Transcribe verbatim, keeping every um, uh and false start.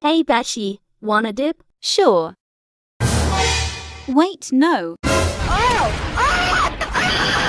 Hey Beshi, wanna dip? Sure. Wait, no. Oh! Ah! Ah!